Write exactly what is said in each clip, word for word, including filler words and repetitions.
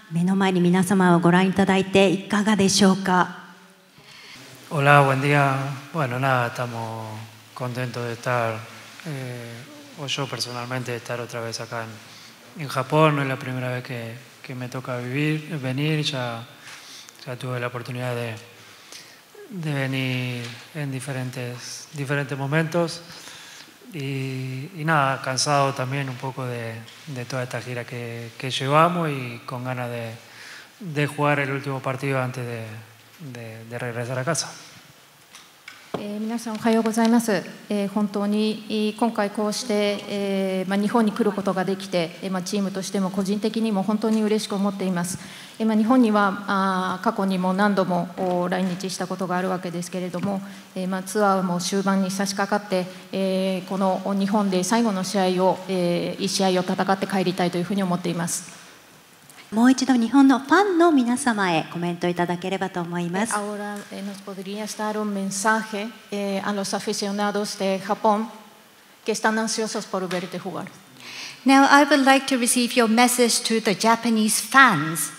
目の前に皆様をご覧いただいていかがでしょうか。 Hola, buen día. Bueno, nada, estamos contentos de estar, eh, o yo personalmente, de estar otra vez acá en, en Japón. No es la primera vez que, que me toca vivir, venir, ya, ya tuve la oportunidad de, de venir en diferentes, diferentes momentos. Y, y nada, cansado también un poco de, de toda esta gira que, que llevamos y con ganas de, de jugar el último partido antes de, de, de regresar a casa. えー、皆さんおはようございます。えー、本当に今回こうして、えーまあ、日本に来ることができて、えーまあ、チームとしても個人的にも本当に嬉しく思っています。えーまあ、日本にはあ過去にも何度も来日したことがあるわけですけれども、えーまあ、ツアーも終盤に差し掛かって、えー、この日本で最後の試合を、えー、いい試合を戦って帰りたいというふうに思っています。 もう一度日本のファンの皆様へコメントいただければと思います。 Ahora eh, nos podrías dar un mensaje eh, a los aficionados de Japón que están ansiosos por verte jugar. Now I would like to receive your message to the Japanese fans.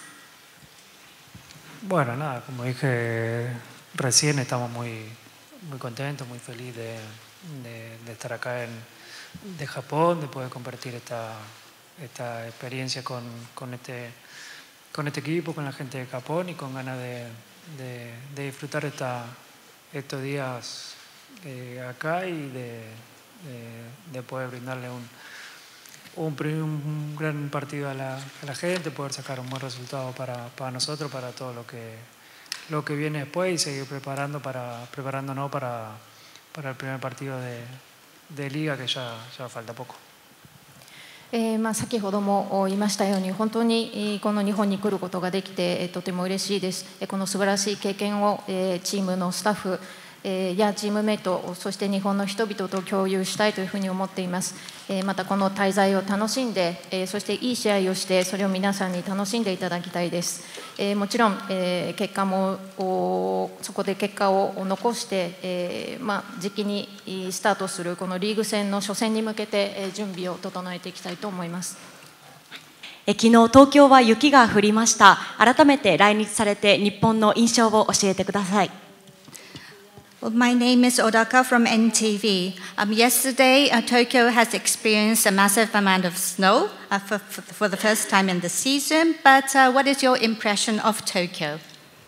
Bueno, nada, como dije recién, estamos muy, muy contentos, muy felices de, de, de estar acá en de Japón, de poder compartir esta esta experiencia con, con, este, con este equipo, con la gente de Japón y con ganas de, de, de disfrutar esta, estos días eh, acá y de, de, de poder brindarle un, un, un gran partido a la, a la gente, poder sacar un buen resultado para, para nosotros, para todo lo que, lo que viene después y seguir preparando para, preparándonos para, para el primer partido de, de liga que ya, ya falta poco. えーまあ、先ほども言いましたように本当にこの日本に来ることができてとても嬉しいです。この素晴らしい経験をチームのスタッフやチームメイトそして日本の人々と共有したいというふうに思っています。またこの滞在を楽しんでそしていい試合をしてそれを皆さんに楽しんでいただきたいです。もちろん結果もそこで結果を残してまあ時期にスタートするこのリーグ戦の初戦に向けて準備を整えていきたいと思います。 昨日東京は雪が降りました。改めて来日されて日本の印象を教えてください。 Well, my name is Odaka from N T V. Um, yesterday, uh, Tokyo has experienced a massive amount of snow uh, for, for the first time in the season. But uh, what is your impression of Tokyo?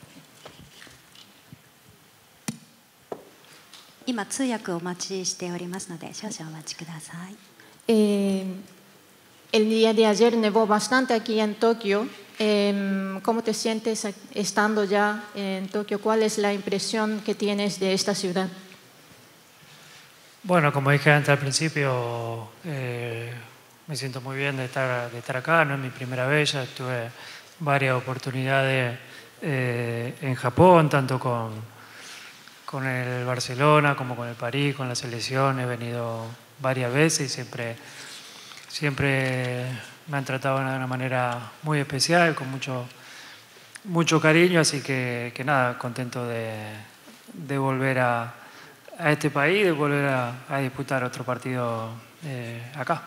今通訳をお待ちしておりますので少々お待ちください。 Eh, el día de ayer nevó bastante aquí en Tokio. Eh, ¿Cómo te sientes estando ya en Tokio? ¿Cuál es la impresión que tienes de esta ciudad? Bueno, como dije antes al principio, eh, me siento muy bien de estar, de estar acá. No es mi primera vez, ya tuve varias oportunidades eh, en Japón, tanto con, con el Barcelona como con el París, con la selección. He venido varias veces y siempre, siempre me han tratado de una manera muy especial, con mucho, mucho cariño, así que, que nada, contento de, de volver a, a este país, de volver a, a disputar otro partido eh, acá.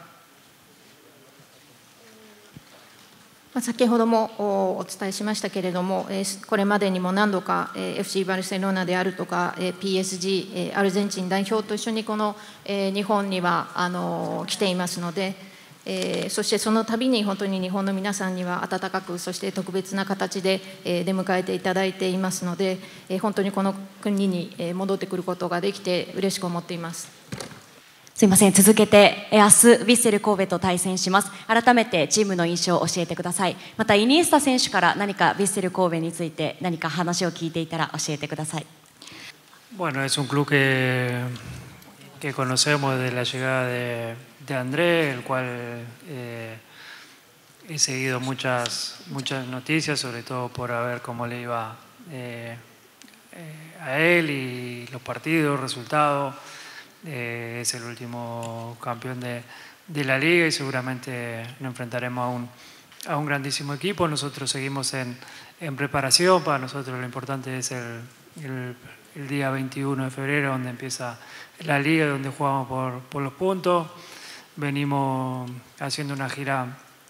先ほどもお伝えしましたけれども、これまでにも何度か エフシー バルセロナであるとか ピーエスジー アルゼンチン代表と一緒にこの日本にはあの来ていますので、えー、そしてその度に本当に日本の皆さんには温かくそして特別な形で、えー、出迎えていただいていますので、えー、本当にこの国に戻ってくることができて嬉しく思っています。 すいません、続けて明日ヴィッセル神戸と対戦します。改めてチームの印象を教えてください。またイニエスタ選手から何かヴィッセル神戸について何か話を聞いていたら教えてください。 Bueno, es un club que, que conocemos desde la llegada de, de Andrés, el cual eh, he seguido muchas, muchas noticias, sobre todo por ver cómo le iba eh, eh, a él y los partidos, resultados. Eh, es el último campeón de, de la liga y seguramente nos enfrentaremos a un, a un grandísimo equipo. Nosotros seguimos en, en preparación. Para nosotros lo importante es el, el, el día veintiuno de febrero, donde empieza la liga, donde jugamos por, por los puntos. Venimos haciendo una gira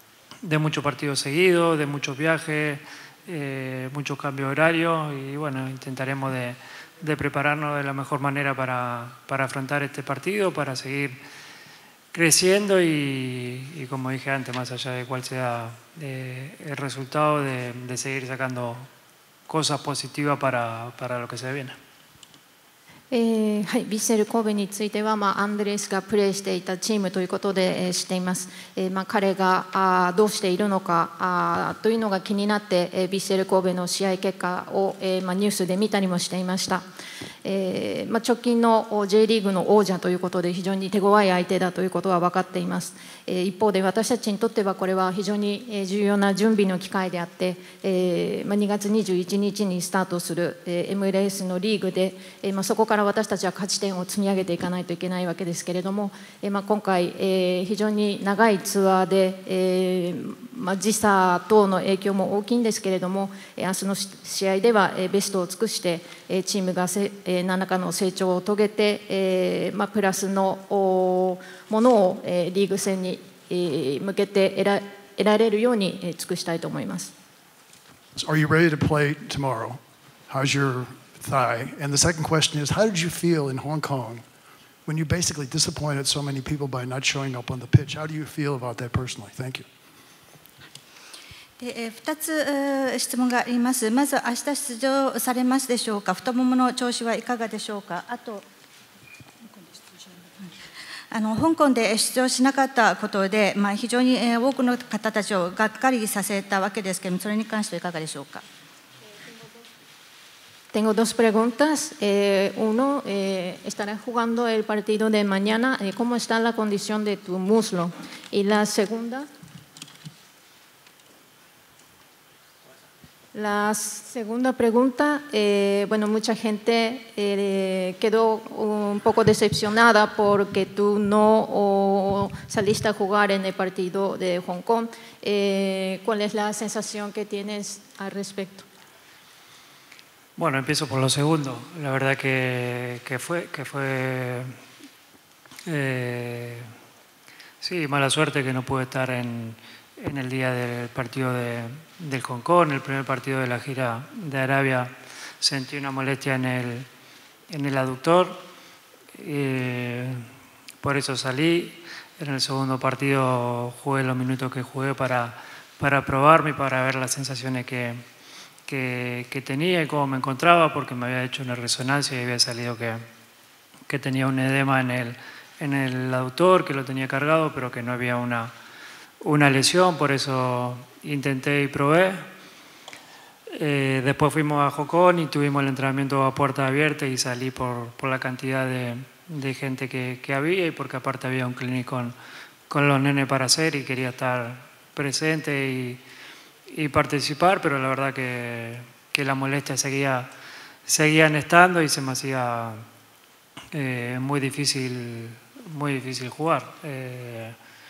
de muchos partidos seguidos, de muchos viajes, eh, muchos cambios horarios y bueno, intentaremos de, de prepararnos de la mejor manera para, para afrontar este partido, para seguir creciendo y, y como dije antes, más allá de cuál sea eh, el resultado, de, de seguir sacando cosas positivas para, para lo que se viene. えーはい、ヴィッセル神戸については、まあ、アンドレスがプレーしていたチームということで、えー、しています。えーまあ、彼があどうしているのかあというのが気になって、えー、ヴィッセル神戸の試合結果を、えーまあ、ニュースで見たりもしていました。えーまあ、直近の J リーグの王者ということで非常に手強い相手だということは分かっています。えー、一方で私たちにとってはこれは非常に重要な準備の機会であって、えーまあ、にがつにじゅういちにちにスタートする、えー、エムエルエス のリーグで、えーまあ、そこから私たちは勝ち点を積み上げていかないといけないわけですけれども、えーまあ、今回、えー、非常に長いツアーで、えーまあ、時差等の影響も大きいんですけれども、明日の試合ではベストを尽くしてチームがせ何らかの成長を遂げて、えーまあ、プラスのものをリーグ戦に向けて得ら、得られるように尽くしたいと思います。 Are you ready to play tomorrow? How's your thigh? And the second question is, how did you feel in Hong Kong when you basically disappointed so many people by not showing up on the pitch? How do you feel about that personally? Thank you. でふたつ質問があります。まず、明日出場されますでしょうか。太ももの調子はいかがでしょうか。あと、あの香港で出場しなかったことで、まあ、非常に多くの方たちをがっかりさせたわけですけれども、それに関してはいかがでしょうか。 Tengo dos preguntas. Eh, uno, eh, estarás jugando el partido de mañana. Eh, ¿Cómo está la condición de tu muslo? Y la segunda. La segunda pregunta, eh, bueno, mucha gente eh, quedó un poco decepcionada porque tú no oh, saliste a jugar en el partido de Hong Kong. Eh, ¿Cuál es la sensación que tienes al respecto? Bueno, empiezo por lo segundo. La verdad que, que fue, que fue eh, sí, mala suerte que no pude estar en, en el día del partido de, del Hong Kong, el primer partido de la gira de Arabia. Sentí una molestia en el, en el aductor, eh, por eso salí. En el segundo partido jugué los minutos que jugué para, para probarme y para ver las sensaciones que Que, que tenía y cómo me encontraba, porque me había hecho una resonancia y había salido que, que tenía un edema en el, en el aductor, que lo tenía cargado, pero que no había una, una lesión, por eso intenté y probé. Eh, después fuimos a Hong Kong y tuvimos el entrenamiento a puerta abierta y salí por, por la cantidad de, de gente que, que había y porque aparte había un clinic con, con los nenes para hacer y quería estar presente y y participar, pero la verdad que, que la molestia seguía, seguían estando y se me hacía eh, muy difícil, muy difícil jugar. Eh,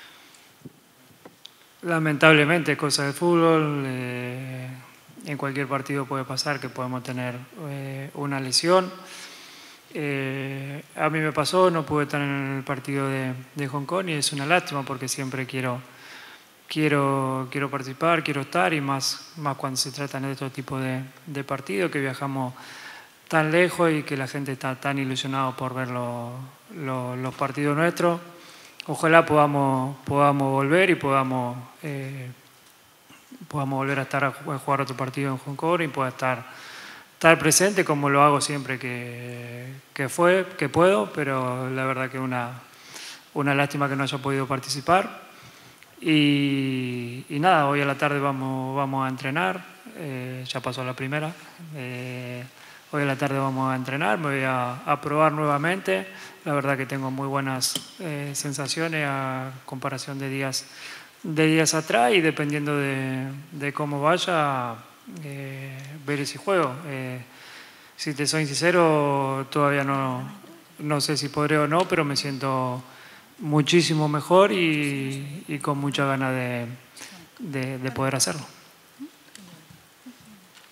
lamentablemente, cosa de fútbol, eh, en cualquier partido puede pasar que podemos tener eh, una lesión. Eh, a mí me pasó, no pude estar en el partido de, de Hong Kong y es una lástima porque siempre quiero Quiero, quiero participar, quiero estar y más, más cuando se trata de estos tipos de, de partidos que viajamos tan lejos y que la gente está tan ilusionada por ver los, los, los partidos nuestros. Ojalá podamos, podamos volver y podamos, eh, podamos volver a estar a jugar otro partido en Hong Kong y pueda estar, estar presente como lo hago siempre que, que, fue, que puedo, pero la verdad que es una, una lástima que no haya podido participar. Y, y nada, hoy a la tarde vamos, vamos a entrenar, eh, ya pasó la primera, eh, hoy a la tarde vamos a entrenar, me voy a, a probar nuevamente, la verdad que tengo muy buenas eh, sensaciones a comparación de días, de días atrás y dependiendo de, de cómo vaya, eh, veré si juego. Eh, si te soy sincero, todavía no, no sé si podré o no, pero me siento muchísimo mejor y, y con mucha ganas de, de, de poder hacerlo.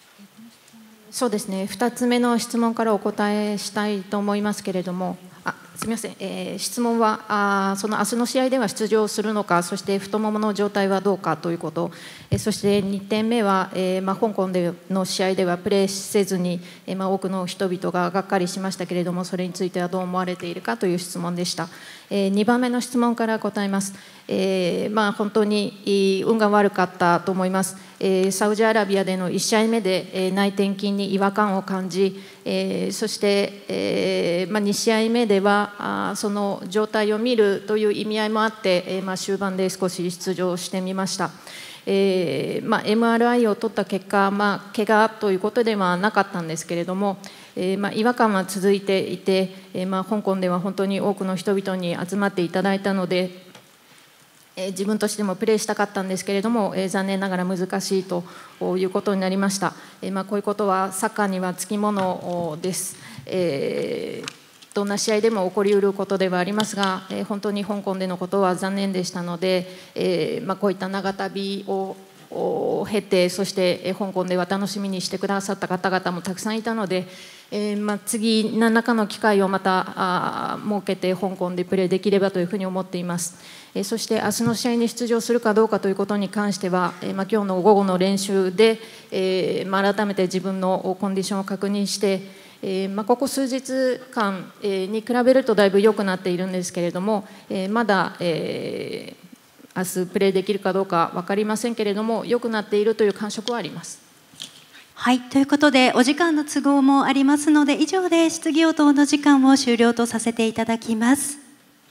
そうですね、ふたつめの質問からお答えしたいと思いますけれども、あすみません、えー、質問はあその明日の試合では出場するのか、そして太ももの状態はどうかということ、えー、そしてにてんめは、えーまあ、香港での試合ではプレーせずに、えーまあ、多くの人々ががっかりしましたけれども、それについてはどう思われているかという質問でした。えー、にばんめの質問から答えます。えーまあ、本当に運が悪かったと思います。えー、サウジアラビアでのいち試合目で、えー、内転筋に違和感を感じ、えー、そして、えーまあ、に試合目ではあその状態を見るという意味合いもあって、えーまあ、終盤で少し出場してみました。えーまあ、エムアールアイ を取った結果、まあ、怪我ということではなかったんですけれども、えーまあ、違和感は続いていて、えーまあ、香港では本当に多くの人々に集まっていただいたので、えー、自分としてもプレーしたかったんですけれども、えー、残念ながら難しいということになりました。えーまあ、こういうことはサッカーにはつきものです。えー、どんな試合でも起こりうることではありますが、えー、本当に香港でのことは残念でしたので、えーまあ、こういった長旅をを経て、そして香港では楽しみにしてくださった方々もたくさんいたので、えーまあ、次何らかの機会をまたあ設けて香港でプレーできればというふうに思っています。えー、そして明日の試合に出場するかどうかということに関しては、えーまあ、今日の午後の練習で、えーまあ、改めて自分のコンディションを確認して、えーまあ、ここ数日間、えー、に比べるとだいぶ良くなっているんですけれども、えー、まだ、えー明日プレーできるかどうか分かりませんけれども、良くなっているという感触はあります。 はい、ということでお時間の都合もありますので、以上で質疑応答の時間を終了とさせていただきます。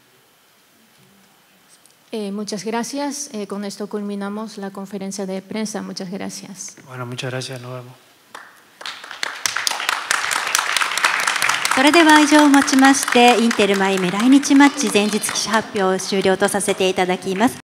Eh, muchas gracias. Eh, con esto culminamos la conferencia de prensa. Muchas gracias. Bueno, muchas gracias. Nos vemos. それでは以上をもちましてインテルマイアミ来日マッチ前日記者発表を終了とさせていただきます。